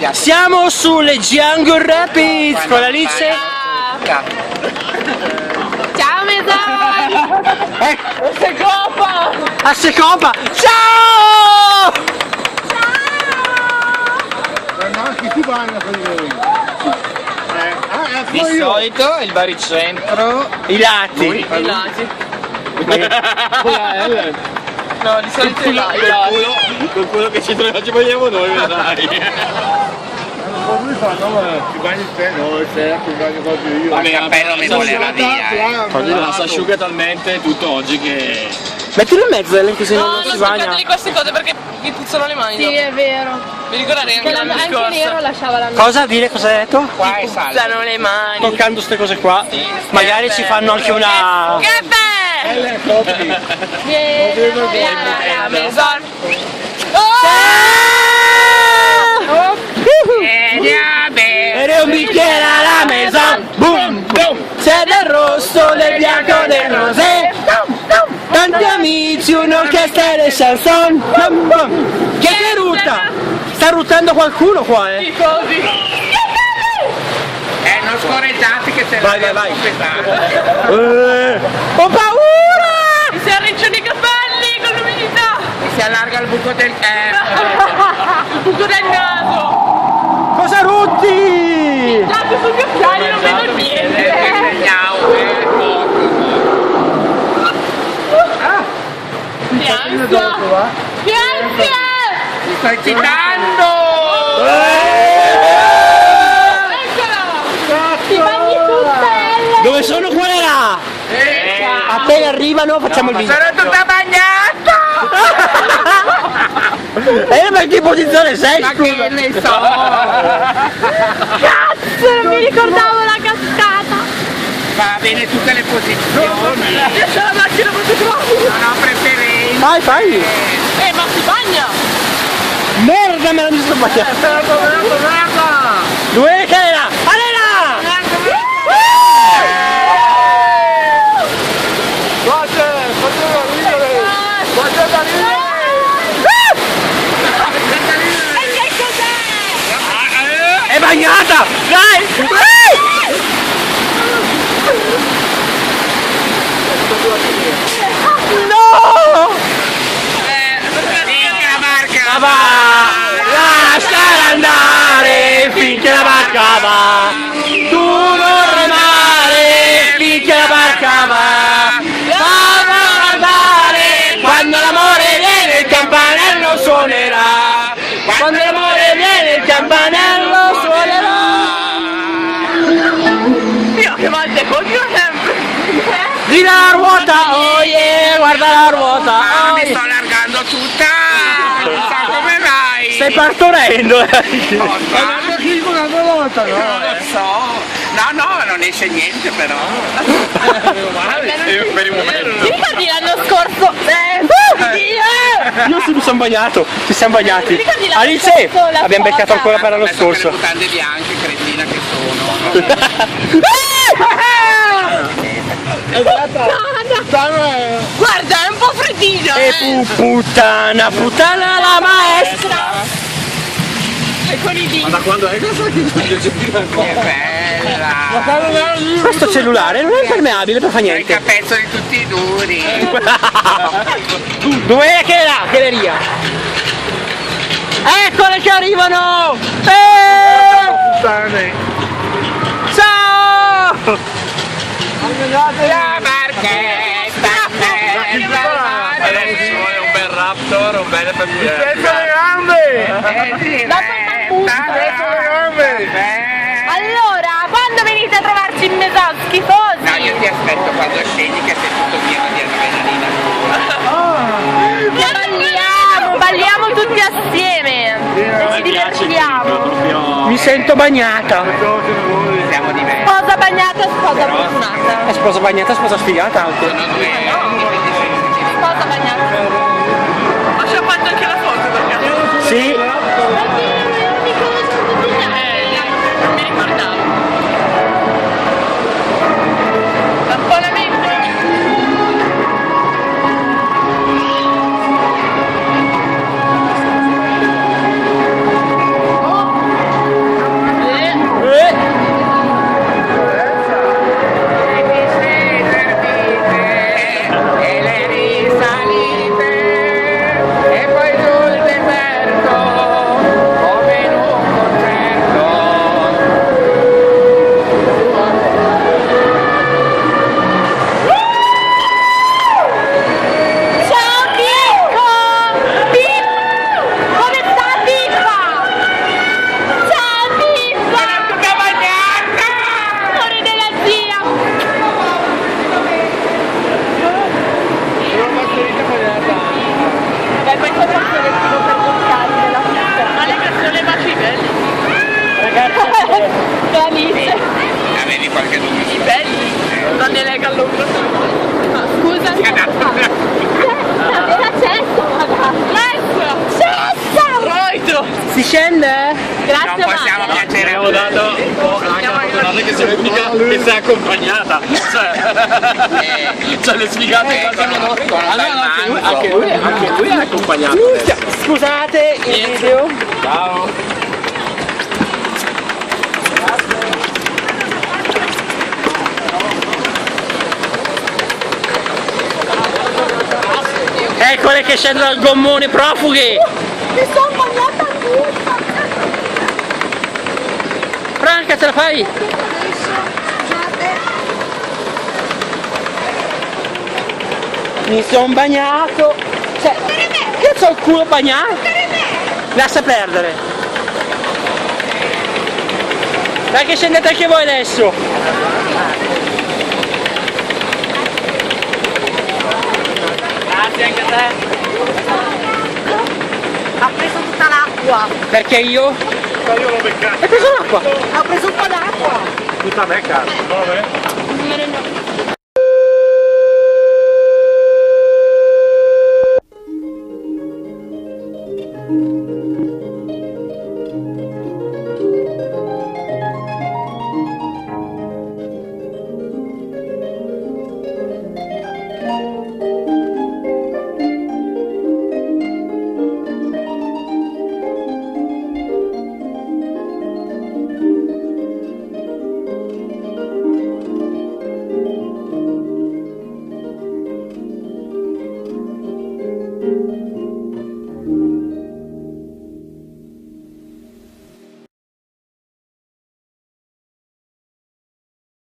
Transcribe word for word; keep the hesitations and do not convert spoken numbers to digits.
Siamo sulle Django Rapids con Alice. Ciao Meson! A Secopa! A Secopa! Ciao! Di solito il baricentro, I lati. i lati. No, di solito i lati. Con quello che ci ci vogliamo noi, vedrai. Lui fa, no, ti bagni te, no, certo, ti bagno proprio io. Vabbè, il cappello mi voleva via. Ma si asciuga talmente tutto oggi che... Mettilo in mezzo Ellen, così No, non non si bagna. toccateli queste cose perché mi puzzano le mani. Sì, è vero. Vi ricordate anche l'anno scorso? Anche Nero lasciava l'anno Cosa dire? Cosa hai detto? Qua è salvo. puzzano le mani. Toccando queste cose qua. Magari ci fanno anche una... Caffè! Ellen, copri. Vieni a Meson. Vieni a bere. E un bicchiere alla mesa. Boom, boom. C'è del rosso, del bianco, del rosé. Tanti amici, un'orchestra e le chanson. Chi è che rutta? Sta ruttando qualcuno qua, eh? Così. Eh, non scorreggiate che se Vai, la vai, vai. pesare. Eh, ho paura! Mi si arricciano i capelli con l'umidità. Mi si allarga il buco del... Eh, Il buco del naso. Cosa rutti? Lato sugli occhiali, non vedo niente. Che ansia! Che ansia! Mi sto eccitando! Eccola! Ti bagni tutta, Ellen! Dove sono quelle là? Eh, Appena arrivano facciamo il video. sono tutta bagnata! E ma in che posizione sei? Ma Scusa? che ne so! Cazzo, non mi ricordavo la cascata! Va bene tutte le posizioni! Riesce la macchina proprio troppo! Non ho preferenze! Vai, fai! Eh, ma si bagna! Merda, me la mi sto bagnando! Merda, merda, merda! Dove che era? Alena! Guarda, facciamo ridere. Guarda da ridere. E che cos'è? È bagnata! Dai! No! Finché la barca Va! Lasciala andare finché la barca va! Tu non remare finché la barca va! Falla guardare quando l'amore viene il campanello suonerà! Quando l'amore viene il campanello suonerà! Io che mal te coglio sempre! Gira la ruota, oh yeah, guarda la ruota! Ah, Oh mi yeah. sto allargando tutta! Non so come vai! Stai partorendo! Oh, Ma chi con una volta, no? non lo so! No, no, non esce niente però! Io per il momento! Ti ricordi l'anno scorso? Eh, Dio! Io sì, mi sono bagnato, ci siamo bagnati. Ti ricordi l'anno Alice, scorso la abbiamo beccato foto? ancora per l'anno Adesso che scorso. le mutande bianche, cretina che sono! Guarda, è un po' freddino! E pu puttana, puttana la maestra! E con i diti! Ma da quando è che sai che Che bella! Questo cellulare non è impermeabile, non fa Sei niente. capezzoli tutti duri! Dov'è che era? Galleria! Eccole che arrivano! Eh! puttane. Ciao! La barchetta bella! Adesso ci vuole un bel raptor, un bel Spezza le gambe! Spezza le gambe! Allora, quando venite a trovarci in Meson, schifosi? No, io ti aspetto quando scendi che sei tutto pieno di adrenalina. Balliamo, balliamo tutti assieme e ci divertiamo. Mi sento bagnata. Siamo diversi. Sposa bagnata, sposa fortunata. È sposa bagnata, sposa sfigata anche. Sono due. Sposa bagnata. Ma ci ha fatto anche la foto perché? Sì. Non mi ricordavo. Tamponamento. non possiamo piacere. Abbiamo dato anche la fortunata che sia l'unica che si è accompagnata. Cioè, cioè le sfigate Eh, facciamo con- noi. con Ah, no, un no, anche lui, bel manzo. anche lui, anche lui è accompagnato. Scusate il video. Ciao. Eccole che scendono dal gommone, profughi. Mi sono bagnata tutta. Franca, ce la fai? Mi sono bagnato. Cioè, io c'ho il culo bagnato. Lascia perdere. Dai che scendete anche voi adesso. Grazie anche a te. Ha preso tutta l'acqua. Perché io? Ma io l'ho beccato. Hai preso l'acqua? Ha preso un po' d'acqua. Tutta me cazzo. Dove? Thank you.